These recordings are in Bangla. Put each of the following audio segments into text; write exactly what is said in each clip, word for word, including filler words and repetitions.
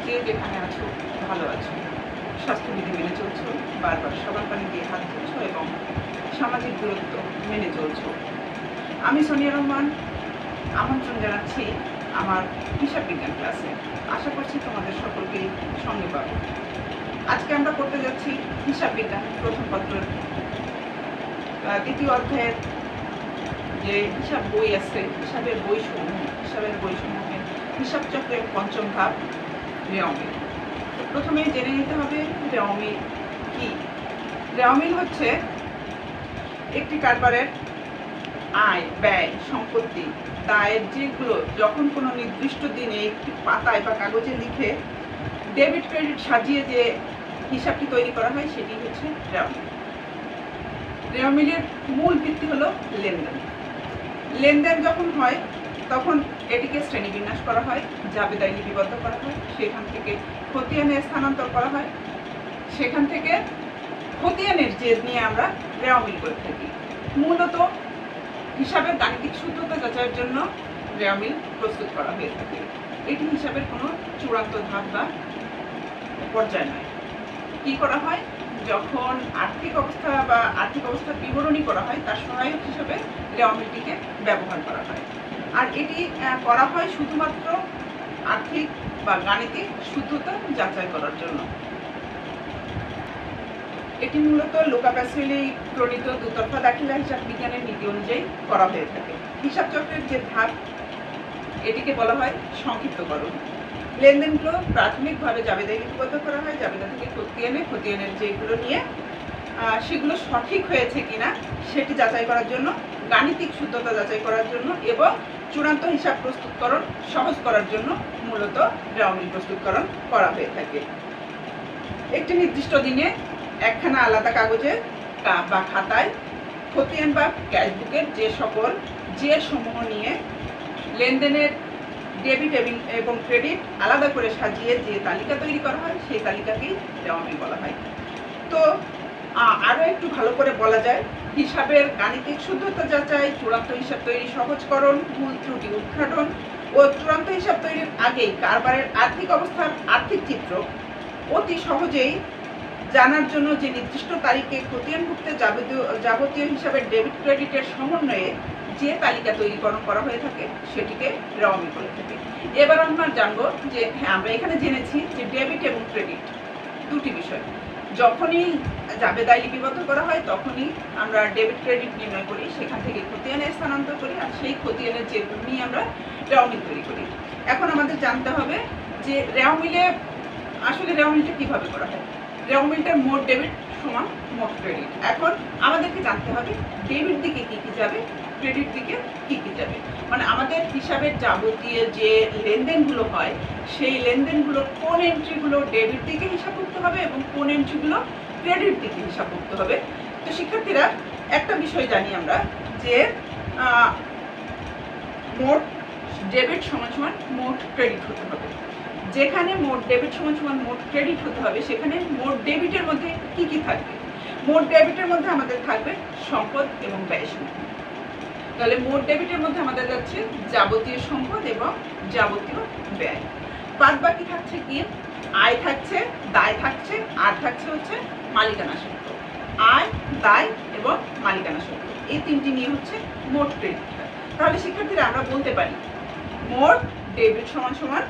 যে যেখানে আছো ভালো আছো, স্বাস্থ্যবিধি মেনে চলছো, বারবার সাবান পানি দিয়ে হাত ধুচ্ছো এবং সামাজিক দূরত্ব মেনে চলছো। আমি সোনিয়া রহমান আমন্ত্রণ জানাচ্ছি আমার হিসাব বিজ্ঞান ক্লাসে। আশা করছি তোমাদের সকলকেই সঙ্গে পাবো। আজকে আমরা করতে যাচ্ছি হিসাব বিজ্ঞান প্রথম পত্রের দ্বিতীয় অধ্যায়ের যে হিসাব বই আছে, হিসাবের বইসমূহ হিসাবের বইসমূহে হিসাব চক্রের পঞ্চম ভাগ রেওয়ামিল। প্রথমে জেনে নিতে হবে রেওয়ামিল কি। রেওয়ামিল হচ্ছে একটি কারবারের আয়, ব্যয়, সম্পত্তি, দায়ের যেগুলো যখন কোনো নির্দিষ্ট দিনে একটি পাতায় বা কাগজে লিখে ডেবিট ক্রেডিট সাজিয়ে যে হিসাবটি তৈরি করা হয় সেটি হচ্ছে রেওয়ামিল। রেওয়ামিলের মূল ভিত্তি হলো লেনদেন। লেনদেন যখন হয় তখন এটিকে শ্রেণীবিন্যাস করা হয়, জাবেদায় লিপিবদ্ধ করা হয়, সেখান থেকে খতিয়ানে স্থানান্তর করা হয়, সেখান থেকে খতিয়ানের জেদ নিয়ে আমরা রেওয়ামিল করে থাকি। মূলত হিসাবের গাণিতিক সূত্রতা যাচাইয়ের জন্য রেওয়ামিল প্রস্তুত করা হয়ে থাকে। এটি হিসাবের কোনো চূড়ান্ত ধাপ বা পর্যায় নয়। কি করা হয়, যখন আর্থিক অবস্থা বা আর্থিক অবস্থার বিবরণী করা হয় তার সহায়ক হিসেবে রেওয়ামিলটিকে ব্যবহার করা হয়। আর এটি করা হয় শুধুমাত্র আর্থিক বা গাণিতিক শুদ্ধতা যাচাই করার জন্য। এটি মূলত লুকা প্যাসিওলি প্রণীত দুতরফা দাখিলা হিসাব বিজ্ঞানের নীতি অনুযায়ী করা হয়ে থাকে। হিসাব চক্রের যে ধাপ এটিকে বলা হয় সংক্ষিপ্তকরণ। লেনদেনগুলো প্রাথমিকভাবে জাবেদায় লিপিবদ্ধ করা হয়, জাবেদা থেকে খতিয়ানে, খতিয়ানের যেগুলো নিয়ে সেগুলো সঠিক হয়েছে কিনা সেটি যাচাই করার জন্য, গাণিতিক শুদ্ধতা যাচাই করার জন্য এবং চূড়ান্ত হিসাব প্রস্তুতকরণ সহজ করার জন্য মূলত রেওয়ামিল প্রস্তুতকরণ করা হয়ে থাকে। একটি নির্দিষ্ট দিনে একখানা আলাদা কাগজে বা খাতায় খতিয়ান বা ক্যাশবুকের যে সকল জের সমূহ নিয়ে লেনদেনের ডেবিট এবং ক্রেডিট আলাদা করে সাজিয়ে যে তালিকা তৈরি করা হয় সেই তালিকাকেই রেওয়ামিল বলা হয়। তো আরও একটু ভালো করে বলা যায়, হিসাবের গাণিতিক শুদ্ধতা যাচাই, চূড়ান্ত হিসাব তৈরি সহজকরণ, ভুল ত্রুটি উদ্ঘাটন ও চূড়ান্ত হিসাব তৈরির আগেই কারবারের আর্থিক অবস্থার আর্থিক চিত্র অতি সহজেই জানার জন্য যে নির্দিষ্ট তারিখে খতিয়ানভুক্ত যাবতীয় যাবতীয় হিসাবের ডেবিট ক্রেডিটের সমন্বয়ে যে তালিকা তৈরিকরণ করা হয়ে থাকে সেটিকে রেওয়ামিল বলে থাকে। এবার আমরা জানবো যে হ্যাঁ আমরা এখানে জেনেছি যে ডেবিট এবং ক্রেডিট দুটি বিষয়। যখনই জাবেদায় লিপিবদ্ধ করা হয় তখনই আমরা ডেবিট ক্রেডিট নির্ণয় করি, সেখান থেকে খতিয়ানে স্থানান্তর করি আর সেই খতিয়ানের যেগুলো নিয়ে আমরা রেওয়ামিল তৈরি করি। এখন আমাদের জানতে হবে যে রেওয়ামিলে আসলে রেওয়ামিলটা কিভাবে করা হয়। রেওয়ামিলটার মোট ডেবিট সমান মোট ক্রেডিট। এখন আমাদেরকে জানতে হবে ডেবিট দিকে কি কি যাবে, ক্রেডিট দিকে কি কি যাবে। মানে আমাদের হিসাবের যাবতীয় যে লেনদেনগুলো হয় সেই লেনদেনগুলোর কোন এন্ট্রিগুলো ডেবিট দিকে হিসাব করতে হবে এবং কোন এন্ট্রিগুলো ক্রেডিট দিকে হিসাব করতে হবে। তো শিক্ষার্থীরা একটা বিষয় জানি আমরা যে মোট ডেবিট সমান সমান মোট ক্রেডিট হতে হবে। যেখানে মোট ডেবিট সমান সমান মোট ক্রেডিট হতে হবে সেখানে মোট ডেবিটের মধ্যে কি কি থাকবে। মোট ডেবিটের মধ্যে আমাদের থাকবে সম্পদ এবং ব্যয় সম্পদ। তাহলে মোট ডেবিটের মধ্যে আমাদের যাচ্ছে যাবতীয় সম্পদ এবং যাবতীয় ব্যয়। বাদ বাকি থাকছে কি, আয় থাকছে, দায় থাকছে, আর থাকছে হচ্ছে মালিকানা সত্ত্ব। আয়, দায় এবং মালিকানা সত্ত্ব এই তিনটি নিয়ে হচ্ছে মোট ক্রেডিট। তাহলে শিক্ষার্থীরা আমরা বলতে পারি মোট ডেবিট সমান সমান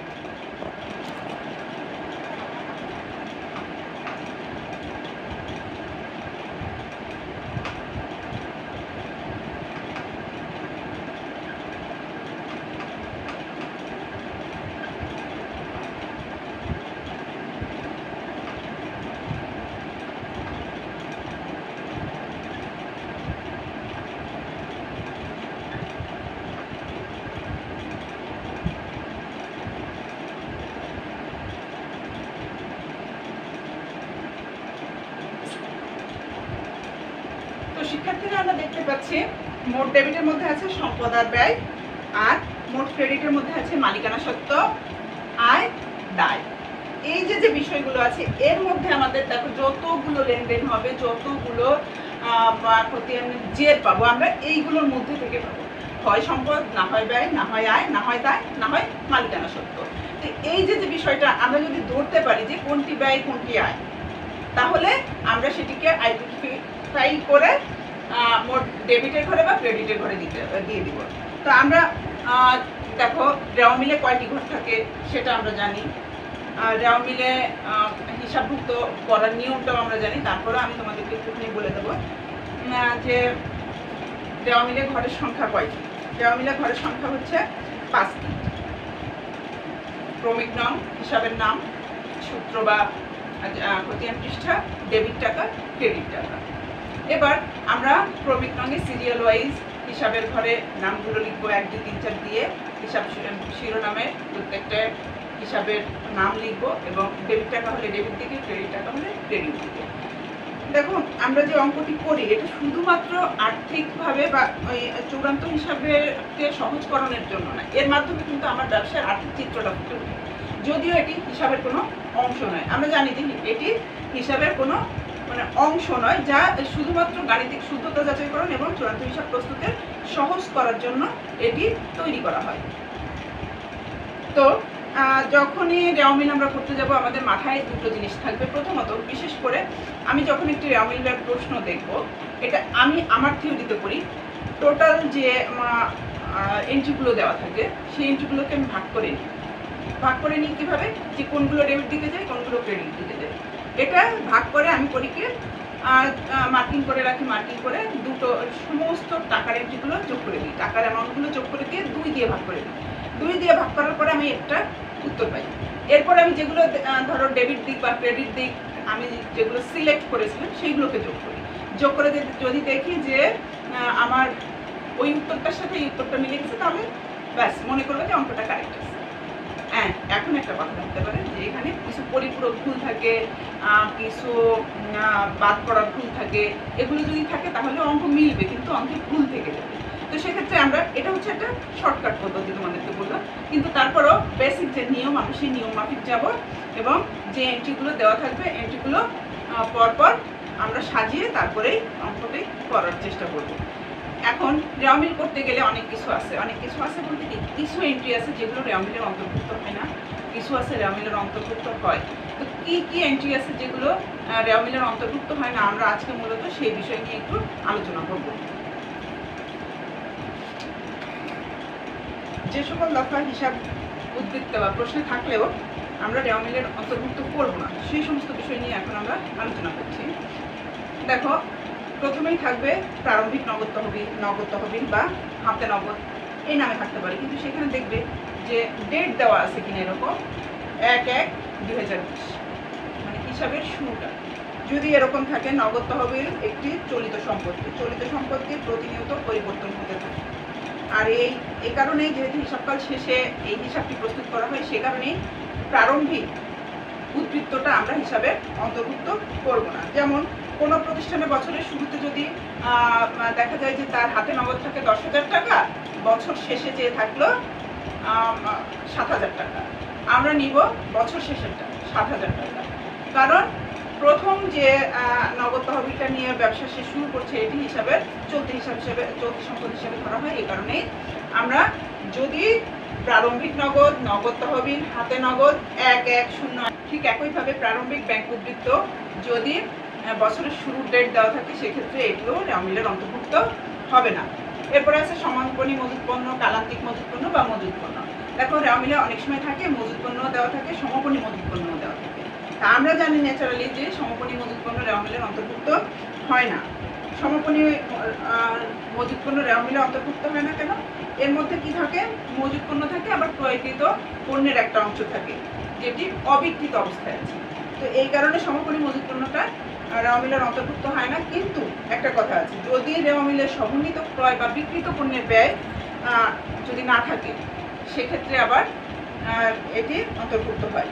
শিক্ষার্থীরা আমরা দেখতে পাচ্ছি মোট ডেবিটের মধ্যে আছে সম্পদ আর ব্যয়, আর মোট ক্রেডিটের মধ্যে আছে মালিকানা সত্ত্ব, আয়, দায়। এই যে যে বিষয়গুলো আছে এর মধ্যে আমাদের দেখো যতগুলো লেনদেন হবে, যতগুলো খতিয়ানের জের পাবো আমরা এইগুলোর মধ্যে থেকে পাবো। হয় সম্পদ, না হয় ব্যয়, না হয় আয়, না হয় দায়, না হয় মালিকানা সত্ত্ব। তো এই যে যে বিষয়টা আমরা যদি ধরতে পারি যে কোনটি ব্যয় কোনটি আয়, তাহলে আমরা সেটিকে আইডেন্টিফাই করে মোট ডেবিটের ঘরে বা ক্রেডিটের ঘরে দিতে দিয়ে দিব। তো আমরা দেখো রেওয়া মিলে কয়টি ঘর থাকে সেটা আমরা জানি, রেওয়া মিলে হিসাবভুক্ত করার নিয়মটাও আমরা জানি। তারপরে আমি তোমাদেরকে একটুখানি বলে দেবো যে রেওয়া মিলে ঘরের সংখ্যা কয়টি। রেওয়া মিলে ঘরের সংখ্যা হচ্ছে পাঁচটি। ক্রমিক নং, হিসাবের নাম, সূত্র বা খতিয়ান পৃষ্ঠা, ডেবিট টাকা, ক্রেডিট টাকা। এবার আমরা ক্রমিক নঙে সিরিয়াল ওয়াইজ হিসাবের ঘরে নামগুলো লিখবো এক দুই তিন চার দিয়ে, হিসাব শিরোনামে প্রত্যেকটা হিসাবের নাম লিখবো এবং ডেবিট টাকা হলে ডেবিট দিকে, ক্রেডিট টাকা হলে ক্রেডিট দিকে। দেখুন আমরা যে অঙ্কটি করি এটা শুধুমাত্র আর্থিকভাবে বা ওই চূড়ান্ত হিসাবকে সহজকরণের জন্য না, এর মাধ্যমে কিন্তু আমার ব্যবসার আর্থিক চিত্রটা ফুটে ওঠে। যদিও এটি হিসাবের কোনো অংশ নয়, আমরা জানি যে এটি হিসাবের কোনো মানে অংশ নয়, যা শুধুমাত্র গাণিতিক শুদ্ধতা যাচাইকরণ এবং চূড়ান্ত হিসাব প্রস্তুতের সহজ করার জন্য এটি তৈরি করা হয়। তো যখনই রেওয়া মিল আমরা করতে যাব আমাদের মাথায় দুটো জিনিস থাকবে। প্রথমত বিশেষ করে আমি যখন একটি রেওয়া মিলের প্রশ্ন দেখব, এটা আমি আমার থিওরিতে করি, টোটাল যে এন্ট্রিগুলো দেওয়া থাকে সেই এন্ট্রিগুলোকে আমি ভাগ করে নিই। ভাগ করে নিই কীভাবে, যে কোনগুলো ডেবিট দিকে যায় কোনগুলো ক্রেডিট দিকে যায়, এটা ভাগ করে আমি করি কি মার্কিং করে রাখি। মার্কিং করে দুটো সমস্ত টাকার এন্ট্রিগুলো যোগ করে দিই, টাকার অ্যামাউন্টগুলো যোগ করে দিয়ে দুই দিয়ে ভাগ করে দিই। দুই দিয়ে ভাগ করার পরে আমি একটা উত্তর পাই। এরপর আমি যেগুলো ধরো ডেবিট দিক বা ক্রেডিট দিক আমি যেগুলো সিলেক্ট করেছিলাম সেইগুলোকে যোগ করি। যোগ করে যদি দেখি যে আমার ওই উত্তরটার সাথে এই উত্তরটা মিলে গেছে, তাহলে ব্যাস মনে করবো যে অঙ্কটা কারেক্ট আছে। হ্যাঁ, এখন একটা কথা থাকতে পারে যে এখানে কিছু পরিপূরক ভুল থাকে, কিছু বাদ পড়ার ভুল থাকে, এগুলো যদি থাকে তাহলে অঙ্ক মিলবে কিন্তু অঙ্কে ভুল থেকে যাবে। তো সেক্ষেত্রে আমরা এটা হচ্ছে একটা শর্টকাট পদ্ধতি তোমাদেরকে বললাম, কিন্তু তারপরও বেসিক যে নিয়ম আমি সেই নিয়ম মাফিক যাব এবং যে এন্ট্রিগুলো দেওয়া থাকবে এন্ট্রিগুলো পরপর আমরা সাজিয়ে তারপরেই অঙ্কটি করার চেষ্টা করব। এখন রেওয়া মিল করতে গেলে অনেক কিছু আছে, অনেক কিছু আছে বলতে কি কিছু এন্ট্রি আছে যেগুলো রেওয়া মিলের অন্তর্ভুক্ত হয় না, কিছু আছে রেওয়া মিলের অন্তর্ভুক্ত হয়। তো কী কী এন্ট্রি আছে যেগুলো রেওয়া মিলের অন্তর্ভুক্ত হয় না, আমরা আজকে মূলত সেই বিষয় নিয়ে একটু আলোচনা করব। যে সকল দফা হিসাব উদ্বৃত্ত বা প্রশ্নে থাকলেও আমরা রেওয়া মিলের অন্তর্ভুক্ত করব না, সেই সমস্ত বিষয় নিয়ে এখন আমরা আলোচনা করছি। দেখো প্রথমেই থাকবে প্রারম্ভিক নগদ তহবিল, নগদ তহবিল বা হাতে নগদ এই নামে থাকতে পারে, কিন্তু সেখানে দেখবে যে ডেট দেওয়া আছে কিনা এরকম এক এক দুই হাজার বিশ, মানে হিসাবের শুরুটা যদি এরকম থাকে নগদ তহবিল একটি চলিত সম্পত্তি, চলিত সম্পত্তি প্রতিনিয়ত পরিবর্তন হতে থাকে। আর এই এই কারণেই যেহেতু হিসাবকাল শেষে এই হিসাবটি প্রস্তুত করা হয়, সে কারণেই প্রারম্ভিক উদ্বৃত্তটা আমরা হিসাবের অন্তর্ভুক্ত করব না। যেমন কোনো প্রতিষ্ঠানে বছরের শুরুতে যদি দেখা যায় যে তার হাতে নগদ থাকে দশ হাজার টাকা, বছর শেষে যে থাকলো সাত হাজার টাকা, আমরা নিব বছর শেষেরটা সাত হাজার টাকা। কারণ প্রথম যে নগদ তহবিলটা নিয়ে ব্যবসা সে শুরু করছে এটি হিসাবের চলতি হিসাব হিসেবে চলতি সম্পদ হিসেবে ধরা হয়। এই কারণেই আমরা যদি প্রারম্ভিক নগদ, নগদ তহবিল, হাতে নগদ এক এক শূন্য, ঠিক একইভাবে প্রারম্ভিক ব্যাংক উদ্বৃত্ত যদি বছরের শুরুর ডেট দেওয়া থাকে সেক্ষেত্রে এগুলো রেওয়া মিলের অন্তর্ভুক্ত হবে না। এরপরে আছে সমাপনী মজুত পণ্য, কালান্তিক মজুত পণ্য বা মজুত পণ্য। দেখো রেওয়া মিলে অনেক সময় থাকে মজুত পণ্য দেওয়া থাকে, সমাপনী মজুত পণ্য দেওয়া থাকে। তা আমরা জানি ন্যাচারালি যে সমাপনী মজুত পণ্য রেওয়া মিলের অন্তর্ভুক্ত হয় না। সমাপনী মজুত পণ্য রেওয়া মিলে অন্তর্ভুক্ত হয় না কেন? এর মধ্যে কি থাকে? মজুত পণ্য থাকে, আবার ক্রয়কৃত পণ্যের একটা অংশ থাকে যেটি অবিকৃত অবস্থায় আছে। তো এই কারণে সমাপনী মজুত পণ্যটা রেওয়া মিলের অন্তর্ভুক্ত হয় না। কিন্তু একটা কথা আছে, যদি রেওয়া মিলের সমন্বিত ক্রয় বা বিকৃত পণ্যের ব্যয় যদি না থাকে সেক্ষেত্রে আবার এটি অন্তর্ভুক্ত হয়।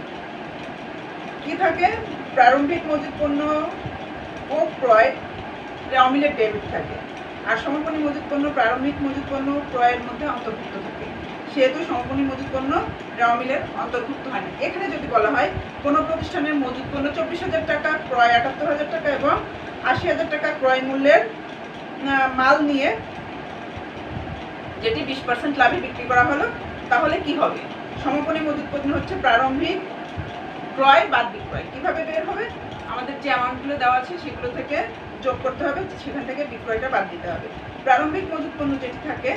কি থাকে? প্রারম্ভিক মজুত পণ্য ও ক্রয় রেওয়া মিলের ডেবিট থাকে, আর সমাপনী মজুত পণ্য প্রারম্ভিক মজুত পণ্য ক্রয়ের মধ্যে অন্তর্ভুক্ত থাকে। সেহেতু সমাপনী মজুত পণ্য রেওয়া মিলের অন্তর্ভুক্ত হয় না। এখানে যদি বলা হয় কোনো প্রতিষ্ঠানের মজুত পণ্য চব্বিশ হাজার টাকা, ক্রয় আটাত্তর হাজার টাকা এবং আশি হাজার টাকা ক্রয় মূল্যের মাল নিয়ে যেটি বিশ পার্সেন্ট লাভে বিক্রি করা হলো, তাহলে কি হবে? সমাপনী মজুত পণ্য হচ্ছে প্রারম্ভিক ক্রয় বাদ বিক্রয়। কিভাবে বের হবে? আমাদের যে অ্যামাউন্টগুলো দেওয়া আছে সেগুলো থেকে যোগ করতে হবে, সেখান থেকে বিক্রয়টা বাদ দিতে হবে। প্রারম্ভিক মজুত পণ্য যেটি থাকে,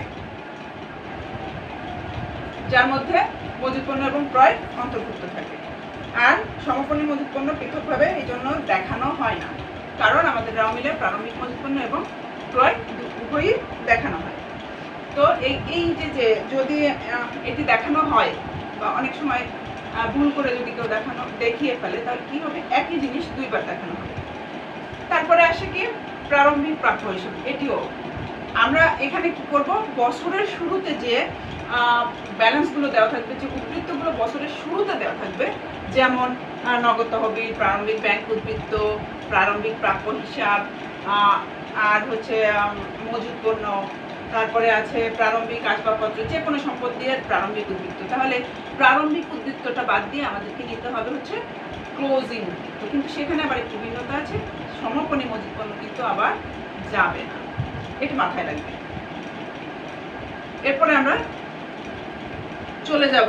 যার মধ্যে মজুত পণ্য এবং ক্রয় অন্তর্ভুক্ত থাকে। আর সমাপনী মজুত পণ্য পৃথকভাবে এই জন্য দেখানো হয় না, কারণ আমাদের রাও মিলে প্রারম্ভিক মজুত পণ্য এবং ক্রয় উভয়ই দেখানো হয়। তো এই এই যে যে যদি এটি দেখানো হয় বা অনেক সময় ভুল করে যদি কেউ দেখানো দেখিয়ে ফেলে, তাহলে কি হবে? একই জিনিস দুইবার দেখানো হবে। তারপরে আসে কি প্রারম্ভিক প্রাপ্য হিসাব। এটিও আমরা এখানে কি করব, বছরের শুরুতে যে ব্যালেন্সগুলো দেওয়া থাকবে, যে উদ্বৃত্তগুলো বছরের শুরুতে দেওয়া থাকবে, যেমন নগদ তহবিল, প্রারম্ভিক ব্যাংক উদ্বৃত্ত, প্রারম্ভিক প্রাপ্য হিসাব, আর হচ্ছে মজুত পণ্য, তারপরে আছে প্রারম্ভিক আসবাবপত্র, যে কোনো সম্পদ দিয়ে প্রারম্ভিক উদ্বৃত্ত। তাহলে প্রারম্ভিক উদ্বৃত্তটা বাদ দিয়ে আমাদেরকে নিতে হবে হচ্ছে ক্লোজিং উদ্বৃত্ত। কিন্তু সেখানে আবার একটু ভিন্নতা আছে, সমাপনী মজুত পণ্য কিন্তু আবার যাবে না, এটা মাথায় রাখবে। এরপরে আমরা চলে যাব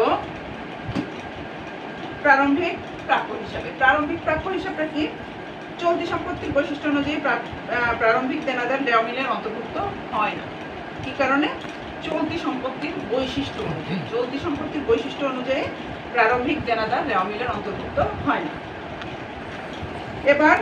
প্রারম্ভিক প্রাপ্য হিসাবে। প্রারম্ভিক প্রাপ্য হিসাবটা কি? চলতি সম্পত্তির বৈশিষ্ট্য অনুযায়ী প্রারম্ভিক দেনাদার দেওয়া মিলের অন্তর্ভুক্ত হয় না। কি কারণে? চলতি সম্পত্তির বৈশিষ্ট্য অনুযায়ী চলতি সম্পত্তির বৈশিষ্ট্য অনুযায়ী প্রারম্ভিক দেনাদার দেওয়া মিলের অন্তর্ভুক্ত হয় না। এবার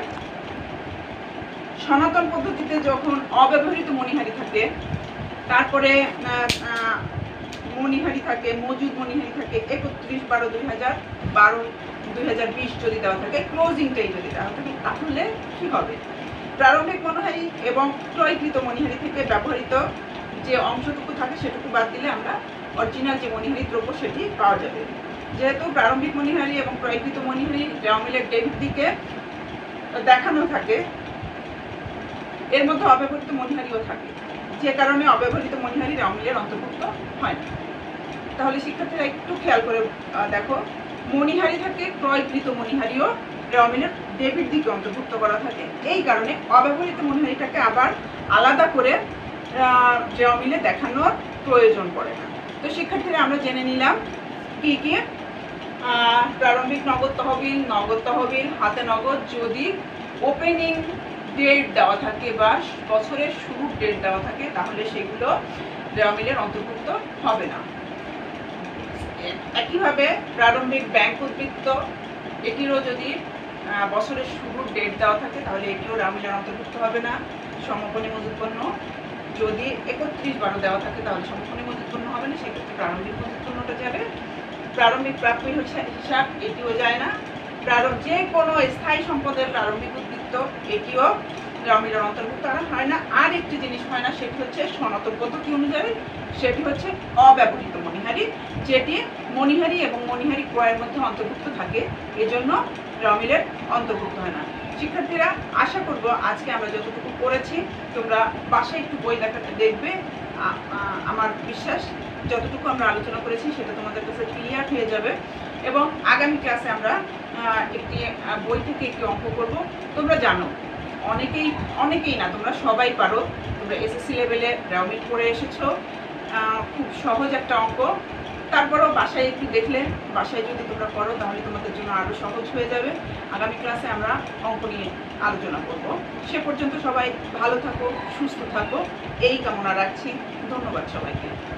সনাতন পদ্ধতিতে যখন অব্যবহৃত মণিহারি থাকে, তারপরে মণিহারি থাকে, মজুদ মণিহারি থাকে, একত্রিশ বারো দুই হাজার বারো দুই হাজার বিশ যদি দেওয়া থাকে, ক্লোজিংটাই যদি দেওয়া থাকে, তাহলে কি হবে? প্রারম্ভিক মণিহারি এবং ক্রয়কৃত মণিহারি থেকে ব্যবহৃত যে অংশটুকু থাকে সেটুকু বাদ দিলে আমরা অরিজিনাল যে মণিহারি দ্রব্য সেটি পাওয়া যাবে। যেহেতু প্রারম্ভিক মণিহারি এবং ক্রয়কৃত মণিহারি দেওয়া মিলের ডেবিট দিকে দেখানো থাকে, এর মধ্যে অব্যবহৃত মণিহারিও থাকে, যে কারণে অব্যবহৃত মণিহারি দেওয়া মিলের অন্তর্ভুক্ত হয় না। তাহলে শিক্ষার্থীরা একটু খেয়াল করে দেখো, মণিহারি থাকে, ক্রয়কৃত মণিহারিও দেওয়া মিলের ডেবিট দিকে অন্তর্ভুক্ত করা থাকে। এই কারণে অব্যবহৃত মণিহারিটাকে আবার আলাদা করে দেওয়া মিলে দেখানোর প্রয়োজন পড়ে না। তো শিক্ষার্থীরা আমরা জেনে নিলাম কি কি প্রারম্ভিক নগদ তহবিল, নগদ তহবিল, হাতে নগদ যদি ওপেনিং ডেট দেওয়া থাকে বা বছরের শুরুর ডেট দেওয়া থাকে, তাহলে সেগুলো দেওয়া মিলের অন্তর্ভুক্ত হবে না। একইভাবে প্রারম্ভিক ব্যাংক উদ্বৃত্ত, এটিরও যদি বছরের শুরুর ডেট দেওয়া থাকে, তাহলে এটিও দেওয়া মিলের অন্তর্ভুক্ত হবে না। সমাপনী মজুত পণ্য যদি একত্রিশ বারো দেওয়া থাকে, তাহলে সমাপনী মজুত পণ্য হবে না, সেক্ষেত্রে প্রারম্ভিক মজুত পণ্যটা যাবে। প্রারম্ভিক প্রাপ্য হিসাব, এটিও যায় না। প্রারম্ভ যে কোনো স্থায়ী সম্পদের প্রারম্ভিক উদ্বৃত্ত, এটিও দেওয়া মিলের অন্তর্ভুক্ত হয় না। আর একটি জিনিস হয় না, সেটি হচ্ছে সনাতন পদ্ধতি অনুযায়ী, সেটি হচ্ছে অব্যবহৃত মণিহারি, যেটি মণিহারি এবং মণিহারি ক্রয়ের মধ্যে অন্তর্ভুক্ত থাকে, এজন্য দেওয়া মিলের অন্তর্ভুক্ত হয় না। শিক্ষার্থীরা, আশা করব আজকে আমরা যতটুকু পড়েছি তোমরা বাসায় একটু বই দেখাতে দেখবে। আমার বিশ্বাস যতটুকু আমরা আলোচনা করেছি সেটা তোমাদের কাছে ক্লিয়ার হয়ে যাবে। এবং আগামী ক্লাসে আমরা একটি বই থেকে একটি অঙ্ক করব। তোমরা জানো, অনেকেই অনেকেই না তোমরা সবাই পারো, তোমরা এসএসসি লেভেলে দেওয়া মিল পড়ে এসেছো, খুব সহজ একটা অঙ্ক। তারপরেও বাসায় একটু দেখলে, বাসায় যদি তোমরা করো তাহলে তোমাদের জন্য আরও সহজ হয়ে যাবে। আগামী ক্লাসে আমরা অঙ্ক নিয়ে আলোচনা করব। সে পর্যন্ত সবাই ভালো থাকো, সুস্থ থাকো, এই কামনা রাখছি। ধন্যবাদ সবাইকে।